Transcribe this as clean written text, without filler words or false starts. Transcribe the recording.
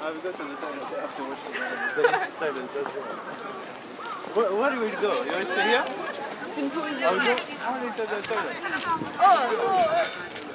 I'll go to the toilet after washing. There is toilet as well. Where will you go? You want to stay here? Symposium. I'll go. I want to go to the toilet. Oh.